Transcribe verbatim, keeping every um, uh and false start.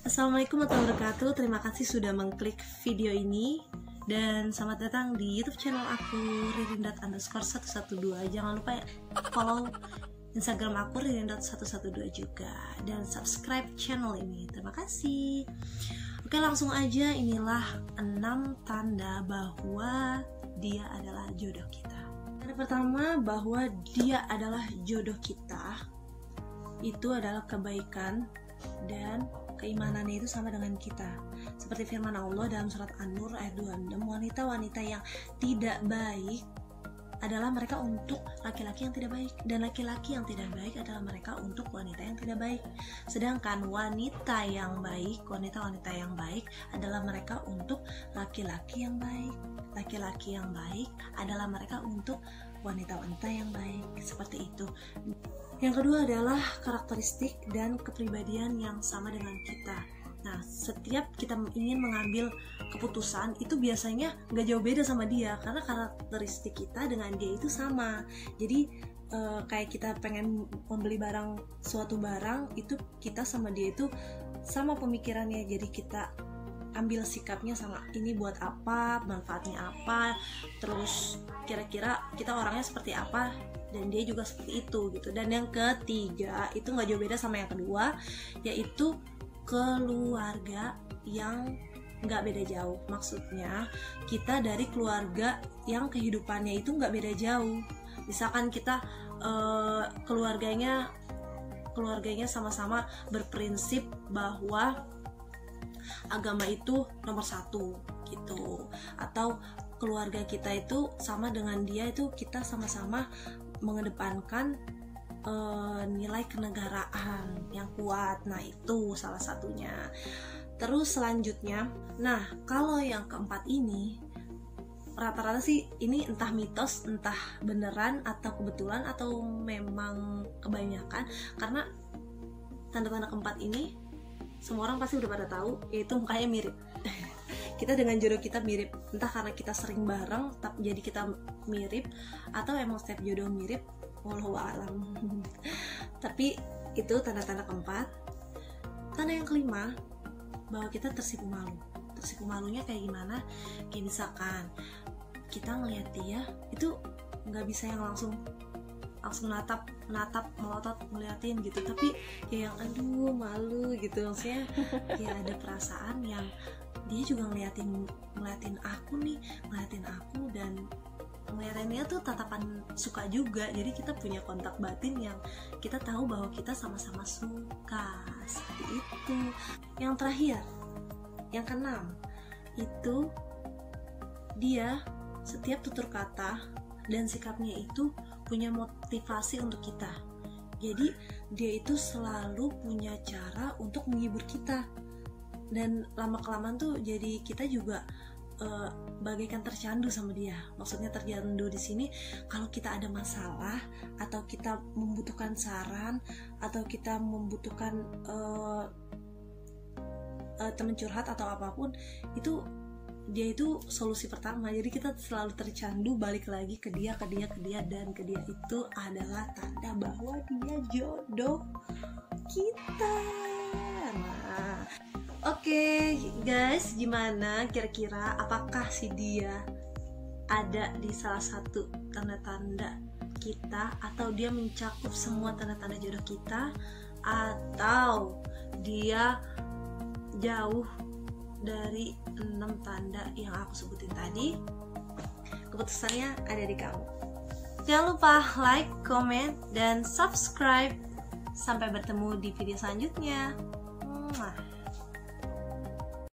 Assalamualaikum warahmatullahi wabarakatuh. Terima kasih sudah mengklik video ini dan selamat datang di YouTube channel aku ririndat underscore satu satu dua. Jangan lupa follow Instagram aku ririndat satu satu dua juga dan subscribe channel ini. Terima kasih. Oke, langsung aja, inilah enam tanda bahwa dia adalah jodoh kita. Yang pertama, bahwa dia adalah jodoh kita itu adalah kebaikan dan keimanannya itu sama dengan kita. Seperti firman Allah dalam surat An-Nur ayat dua puluh enam, wanita-wanita yang tidak baik adalah mereka untuk laki-laki yang tidak baik, dan laki-laki yang tidak baik adalah mereka untuk wanita yang tidak baik. Sedangkan wanita yang baik, wanita-wanita yang baik adalah mereka untuk laki-laki yang baik. Laki-laki yang baik adalah mereka untuk wanita-wanita yang baik. Seperti itu. Yang kedua adalah karakteristik dan kepribadian yang sama dengan kita. Nah, setiap kita ingin mengambil keputusan itu biasanya nggak jauh beda sama dia, karena karakteristik kita dengan dia itu sama. Jadi e, kayak kita pengen membeli barang, suatu barang itu kita sama dia itu sama pemikirannya. Jadi kita ambil sikapnya sama, ini buat apa, manfaatnya apa, terus kira-kira kita orangnya seperti apa, dan dia juga seperti itu gitu. Dan yang ketiga itu nggak jauh beda sama yang kedua, yaitu keluarga yang nggak beda jauh. Maksudnya kita dari keluarga yang kehidupannya itu nggak beda jauh. Misalkan kita eh, keluarganya keluarganya sama-sama berprinsip bahwa agama itu nomor satu gitu, atau keluarga kita itu sama dengan dia itu kita sama-sama mengedepankan uh, nilai kenegaraan yang kuat. Nah, itu salah satunya. Terus selanjutnya, nah kalau yang keempat ini rata-rata sih ini entah mitos, entah beneran atau kebetulan atau memang kebanyakan, karena tanda-tanda keempat ini semua orang pasti udah pada tahu, yaitu mukanya mirip. Kita dengan jodoh kita mirip, entah karena kita sering bareng tapi jadi kita mirip, atau emang setiap jodoh mirip, wallahu a'lam. Tapi itu tanda-tanda keempat. Tanda yang kelima, bahwa kita tersipu malu. Tersipu malunya kayak gimana? Kayak misalkan kita ngeliat dia itu nggak bisa yang langsung langsung natap natap melotot ngeliatin gitu, tapi kayak yang aduh malu gitu. Maksudnya kayak ada perasaan yang dia juga ngeliatin ngeliatin aku nih ngeliatin aku dan ngeliatinnya tuh tatapan suka juga. Jadi kita punya kontak batin yang kita tahu bahwa kita sama-sama suka. Seperti itu. Yang terakhir, yang keenam, itu dia setiap tutur kata dan sikapnya itu punya motivasi untuk kita. Jadi dia itu selalu punya cara untuk menghibur kita, dan lama-kelamaan tuh jadi kita juga uh, bagaikan tercandu sama dia. Maksudnya tercandu di sini kalau kita ada masalah atau kita membutuhkan saran atau kita membutuhkan uh, uh, teman curhat atau apapun, itu dia itu solusi pertama. Jadi kita selalu tercandu balik lagi ke dia, ke dia, ke dia, dan ke dia. Itu adalah tanda bahwa dia jodoh kita. Nah, oke okay, guys, gimana kira-kira apakah si dia ada di salah satu tanda-tanda kita, atau dia mencakup semua tanda-tanda jodoh kita, atau dia jauh dari enam tanda yang aku sebutin tadi? Keputusannya ada di kamu. Jangan lupa like, comment, dan subscribe. Sampai bertemu di video selanjutnya. Mwah.